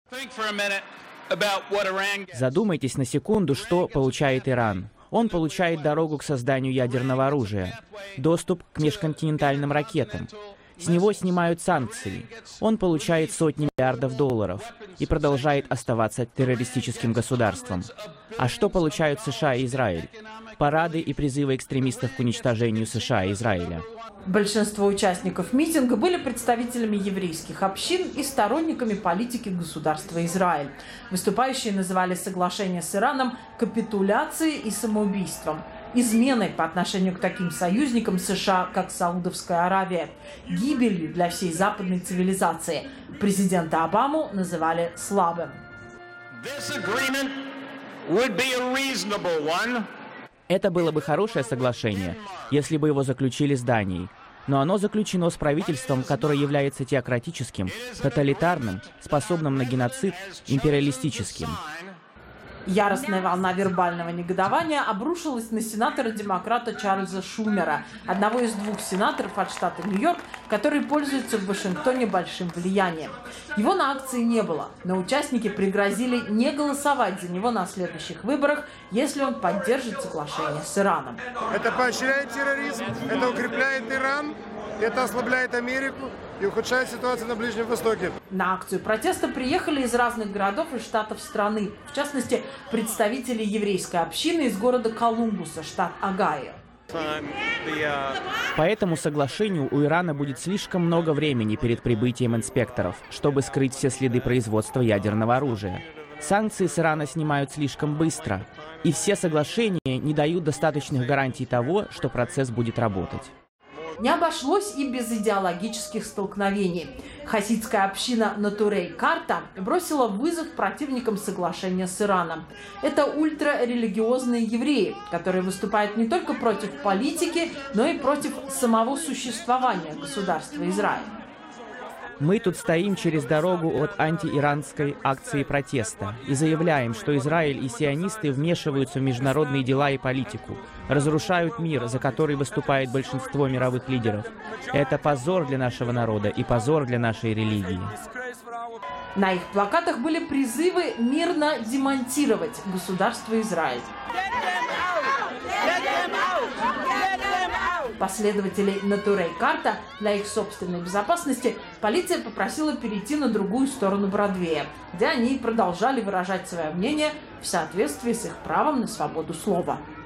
Задумайтесь на секунду, что получает Иран. Он получает дорогу к созданию ядерного оружия, доступ к межконтинентальным ракетам. С него снимают санкции. Он получает сотни миллиардов долларов и продолжает оставаться террористическим государством. А что получают США и Израиль? Парады и призывы экстремистов к уничтожению США и Израиля. Большинство участников митинга были представителями еврейских общин и сторонниками политики государства Израиль. Выступающие называли соглашение с Ираном капитуляцией и самоубийством, изменой по отношению к таким союзникам США, как Саудовская Аравия, гибелью для всей западной цивилизации. Президента Обаму называли слабым. Это было бы хорошее соглашение, если бы его заключили с Данией. Но оно заключено с правительством, которое является теократическим, тоталитарным, способным на геноцид, империалистическим. Яростная волна вербального негодования обрушилась на сенатора-демократа Чарльза Шумера, одного из двух сенаторов от штата Нью-Йорк, который пользуется в Вашингтоне большим влиянием. Его на акции не было, но участники пригрозили не голосовать за него на следующих выборах, если он поддержит соглашение с Ираном. Это поощряет терроризм, это укрепляет Иран, это ослабляет Америку и ухудшает ситуацию на Ближнем Востоке. На акцию протеста приехали из разных городов и штатов страны. В частности, представители еврейской общины из города Колумбуса, штат Огайо. По этому соглашению у Ирана будет слишком много времени перед прибытием инспекторов, чтобы скрыть все следы производства ядерного оружия. Санкции с Ирана снимают слишком быстро, и все соглашения не дают достаточных гарантий того, что процесс будет работать. Не обошлось и без идеологических столкновений. Хасидская община Натурей-Карта бросила вызов противникам соглашения с Ираном. Это ультрарелигиозные евреи, которые выступают не только против политики, но и против самого существования государства Израиль. Мы тут стоим через дорогу от антииранской акции протеста и заявляем, что Израиль и сионисты вмешиваются в международные дела и политику, разрушают мир, за который выступает большинство мировых лидеров. Это позор для нашего народа и позор для нашей религии. На их плакатах были призывы мирно демонтировать государство Израиль. Последователей Натурей-Карта для их собственной безопасности полиция попросила перейти на другую сторону Бродвея, где они продолжали выражать свое мнение в соответствии с их правом на свободу слова.